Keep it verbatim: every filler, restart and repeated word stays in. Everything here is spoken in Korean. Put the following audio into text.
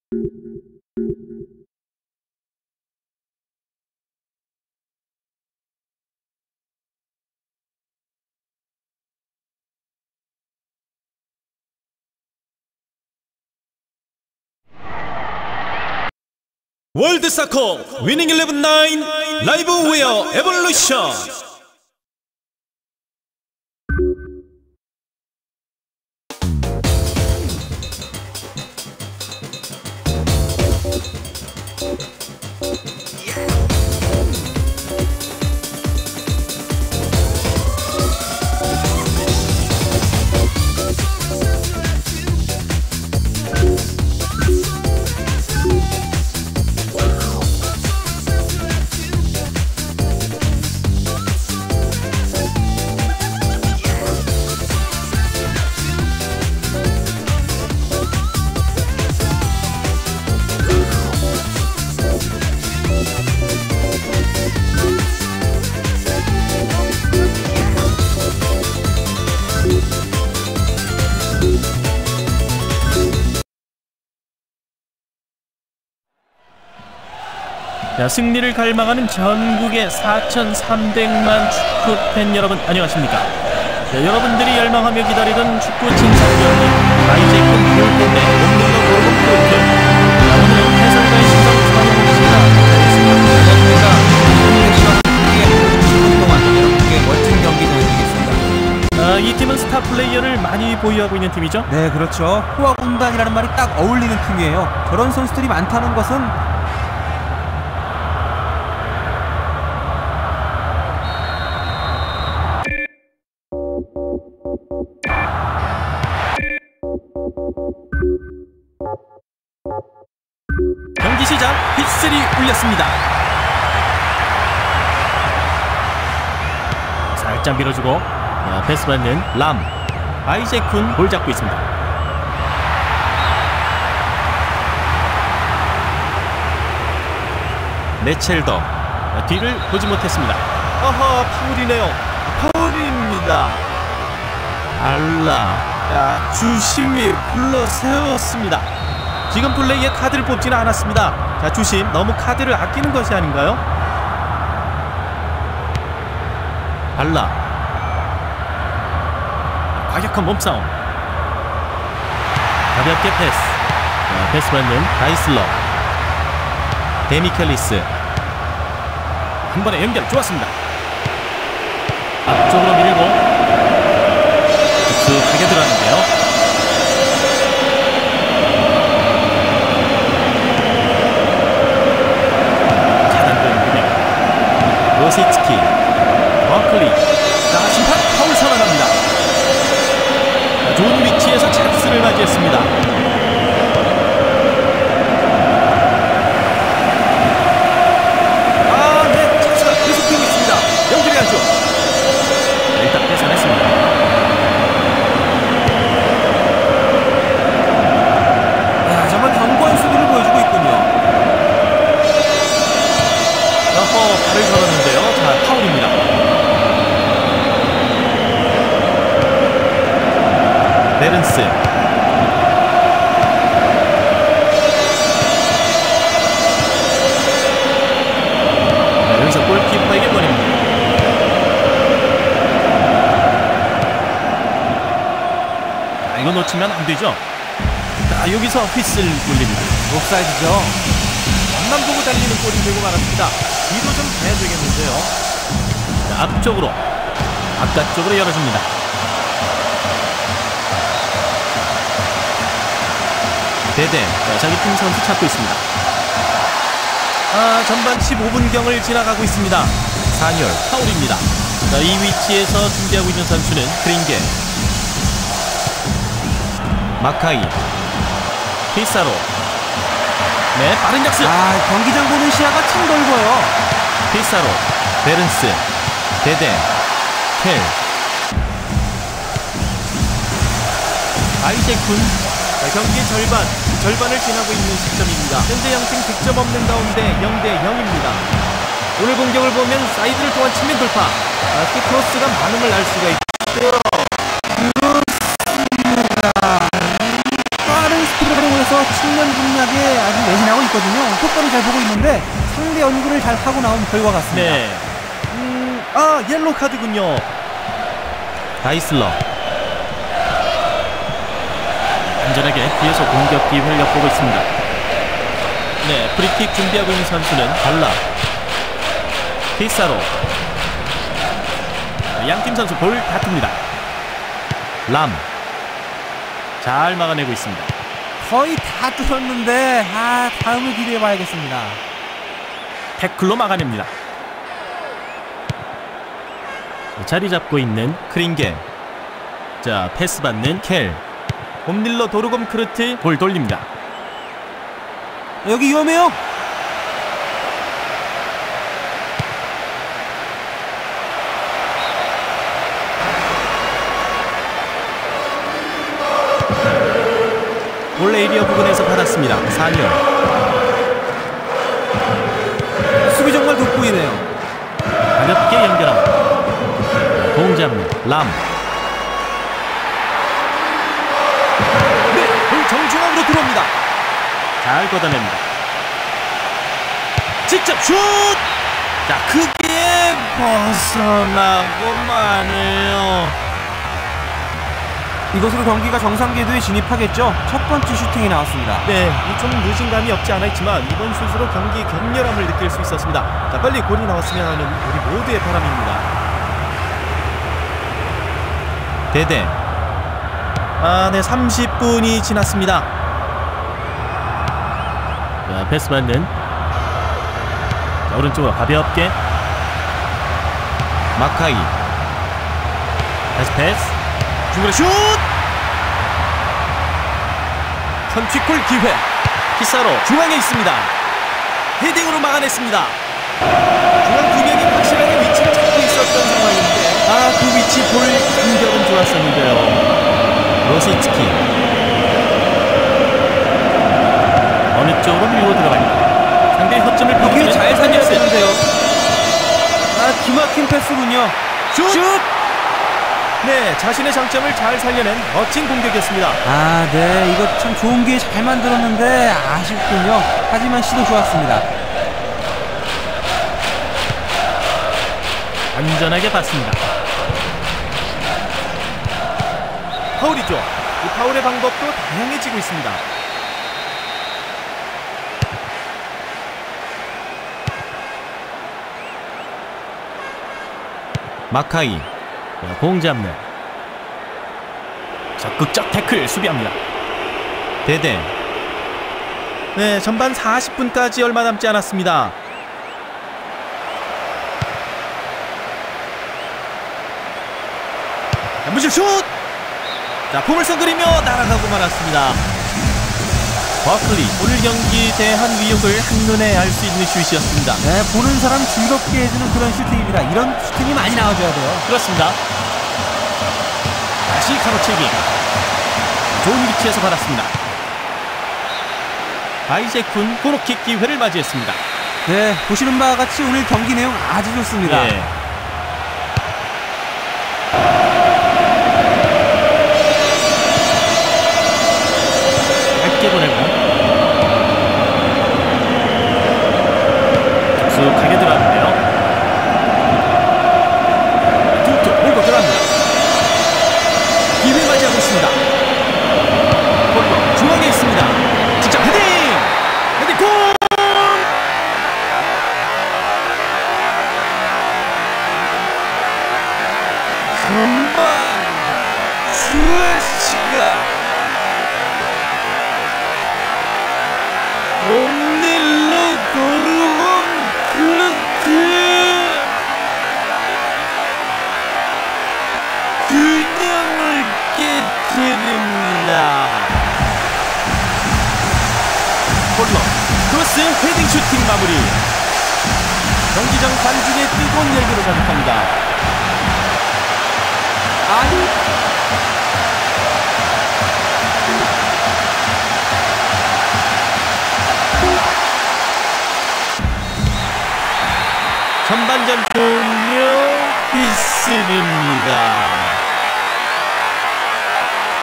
월드사커 위닝 일레븐 나인 라이브 웨어 에볼루션. 자, 승리를 갈망하는 전국의 사천삼백만 축구팬 여러분, 안녕하십니까? 자, 여러분들이 열망하며 기다리던 축구 진상경기 아이제이큰 골대대 홈런더 골든 포인트. 자, 오늘은 해설가의 시선 사용하겠습니다. 십 분 동안 여러분께 멋진 경기 전해드리겠습니다. 아, 이 팀은 스타 플레이어를 많이 보유하고 있는 팀이죠? 네, 그렇죠. 호화공단이라는 말이 딱 어울리는 팀이에요. 저런 선수들이 많다는 것은 경기 시작, 휘슬이 울렸습니다. 살짝 밀어주고, 자, 패스 받는 람. 아이제이쿤 볼 잡고 있습니다. 네첼더, 자, 뒤를 보지 못했습니다. 아하, 파울이네요. 파울입니다. 알라, 야, 주심이 불러 세웠습니다. 지금 플레이에 카드를 뽑지는 않았습니다. 자, 주심, 너무 카드를 아끼는 것이 아닌가요? 발라, 과격한 몸싸움. 가볍게 패스. 자, 패스 받는 다이슬러. 데미켈리스. 한 번에 연결 좋았습니다. 앞쪽으로 밀고 툭툭하게 들어왔는데요. 로시츠키, 버클리. 자, 심판 파울 선언합니다. 자, 좋은 위치에서 찬스를 맞이했습니다. 아, 네, 찬스가 계속되고 있습니다. 연결해야죠. 자, 일단 계산했습니다. 야, 정말 견고한 수비를 보여주고 있군요. 어허, 발을 걸었는데요. 자, 파울입니다. 베른스. 자, 여기서 골키퍼에게 보냅니다. 자, 이거 놓치면 안 되죠. 자, 여기서 휘슬 울립니다. 옵사이드죠. 앞만 보고 달리는 골이 되고 말았습니다. 뒤도 좀 돼야 되겠는데요. 자, 앞쪽으로, 바깥쪽으로 열어줍니다. 대대, 자, 자기 팀 선수 찾고 있습니다. 아, 전반 십오 분경을 지나가고 있습니다. 산열, 파울입니다. 자, 이 위치에서 준비하고 있는 선수는 크링게, 마카이, 피사로. 네, 빠른 jak습. 아, 경기장 보는 시야가 참 넓어요. 피사로, 베른스, 데데, 켈. 아이제이쿤. 경기의 절반, 절반을 지나고 있는 시점입니다. 현재 양팀 득점 없는 가운데 영 대 영입니다. 오늘 공격을 보면 사이드를 통한 측면 돌파, 아, 특히 크로스가 많음을 알 수가 있죠. 빠른 스피드로 선수로서 측면 공략에 아주 매진하고 있거든요. 효과를 잘 보고 있는데 상대 연구를 잘 하고 나온 결과 같습니다. 네. 음, 아, 옐로 카드군요. 다이슬러. 안전하게 뒤에서 공격 기회를 엿보고 있습니다. 네, 프리킥 준비하고 있는 선수는 발라. 피사로. 양팀 선수 볼 다툽니다. 람. 잘 막아내고 있습니다. 거의 다 뚫었는데 아, 다음을 기대해봐야겠습니다. 태클로 막아냅니다. 자리 잡고 있는 크링게. 자, 패스 받는 켈. 홈릴러 도르검 크르트 볼 돌립니다. 여기 위험해요. 볼 에이리어 부근에서 받았습니다. 사년. 수비 정말 돋보이네요. 가볍게 연결합니다. 공 잡는 람. 네, 볼 정중앙으로 들어옵니다. 잘 걷어냅니다. 직접 슛! 자, 크게 벗어나고 마네요. 이것으로 경기가 정상 궤도에 진입하겠죠. 첫 번째 슈팅이 나왔습니다. 네, 좀 늦은 감이 없지 않아 있지만 이번 슛으로 경기 격렬함을 느낄 수 있었습니다. 자, 빨리 골이 나왔으면 하는 우리 모두의 바람입니다. 대대. 아, 네, 삼십 분이 지났습니다. 자, 패스 받는. 자, 오른쪽으로 가볍게. 마카이. 다시 패스. 중거리 슛! 선취골 기회. 피사로 중앙에 있습니다. 헤딩으로 막아냈습니다. 중앙 두 명이 확실하게 위치를 잡고 있었던 상황인데, 아, 그 위치 볼 간격은 좋았었는데요. 로시츠키. 어느 쪽으로 밀고 들어갑니다. 상대의 허점을 이게 잘 살렸어요. 살렸는데요. 아, 기막힌 패스군요. 슛! 슛! 네, 자신의 장점을 잘 살려낸 멋진 공격이었습니다. 아, 네, 이거 참 좋은 기회 잘 만들었는데 아쉽군요. 하지만 시도 좋았습니다. 안전하게 봤습니다. 파울이죠. 이 파울의 방법도 다양해지고 있습니다. 마카이. 공 잡는. 적극적 태클 수비합니다. 대대. 네, 전반 사십 분까지 얼마 남지 않았습니다. 무실 슛! 자, 포물선 그리며 날아가고 말았습니다. 버클리. 오늘 경기에 대한 위협을 한눈에 알 수 있는 슛이었습니다. 네, 보는 사람 즐겁게 해주는 그런 슈팅입니다. 이런 슈팅이 많이 나와줘야 돼요. 그렇습니다. 다시 가로채기. 좋은 위치에서 받았습니다. 아이제쿤 코너킥 기회를 맞이했습니다. 네, 보시는 바와 같이 오늘 경기 내용 아주 좋습니다. 네. 짧게 보내고 깊숙하게 들어왔는데요. 툭툭 몰고 들어갑니다. 기회 맞이하고 있습니다. 골 중앙에 있습니다. 직접 헤딩! 헤딩 골! 정말 스레시가 옴닐로 도르곤 크루트 균형을 깨뜨립니다. 홀로 크로스 헤딩 슈팅 마무리. 경기장 관중의 뜨거운 열기로 가득합니다. 아니 전반전 종료. 비스입니다.